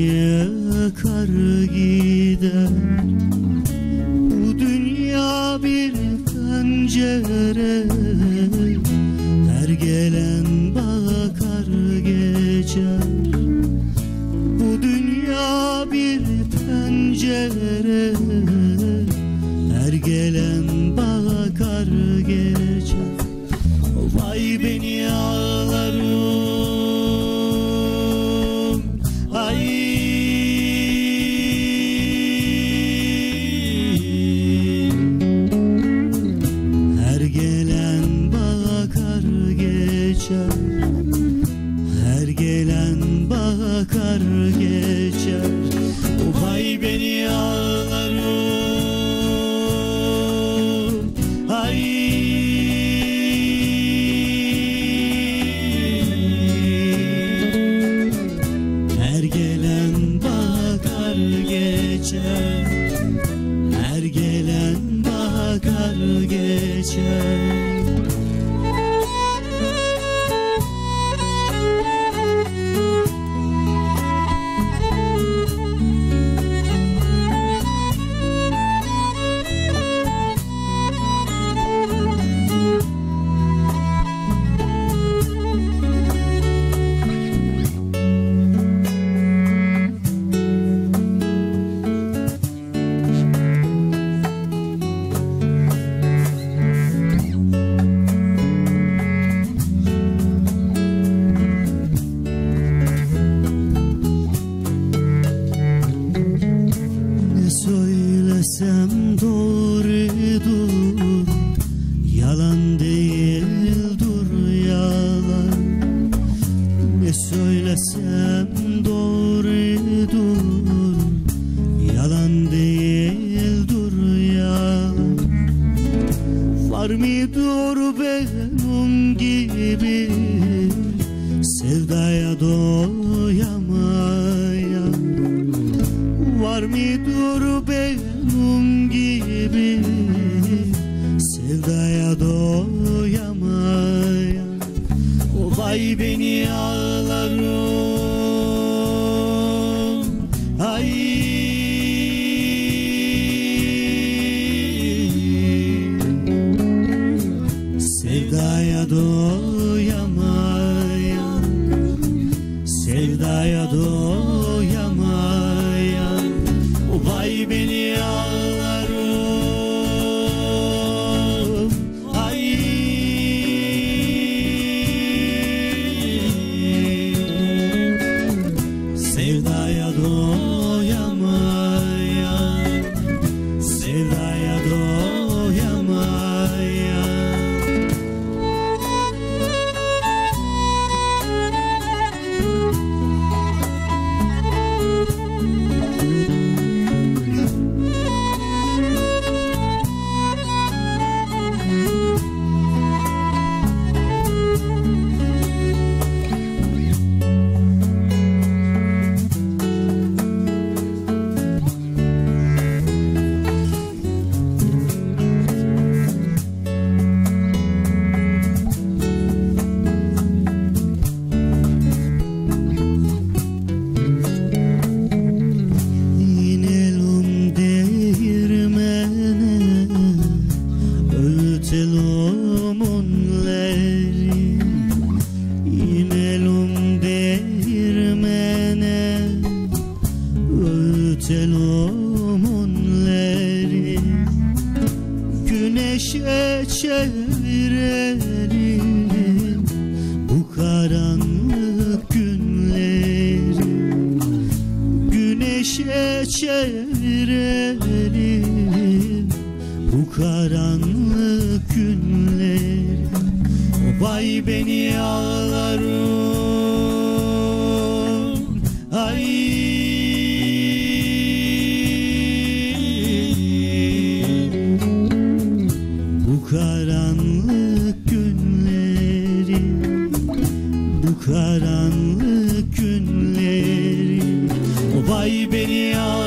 yakar gider. Bu dünya bir pencere, her gelen bakar geçer. Bu dünya bir pencere, her gelen bakar geçer. Vay beni ağlarım, ay. Her gelen bakar geçer, her gelen bakar geçer. Vay beni ağlarım, ay. Her gelen bakar geçer, her gelen bakar geçer. Söylesem doğrudur, yalan değildir yalan. Ne söylesem doğrudur, yalan değildir yalan. Var mıdır benim gibi sevdaya doyamayan? Var mıdır benim gibi sevdaya doyamayan? Vay beni ağlarım, ay. Sevdaya doyamayan, sevdaya doyamayan. Vay beni ağlarım, ay. Sevdaya doyamayan, sevdaya doyamayan. Öğütelim onları, inelim değirmene. Öğütelim onları, güneşe çevirelim bu karanlık günleri. Güneşe çevirelim bu karanlık günler. Vay beni ağlarım, ay. Bu karanlık günleri, bu karanlık günleri. Vay beni ağlarım.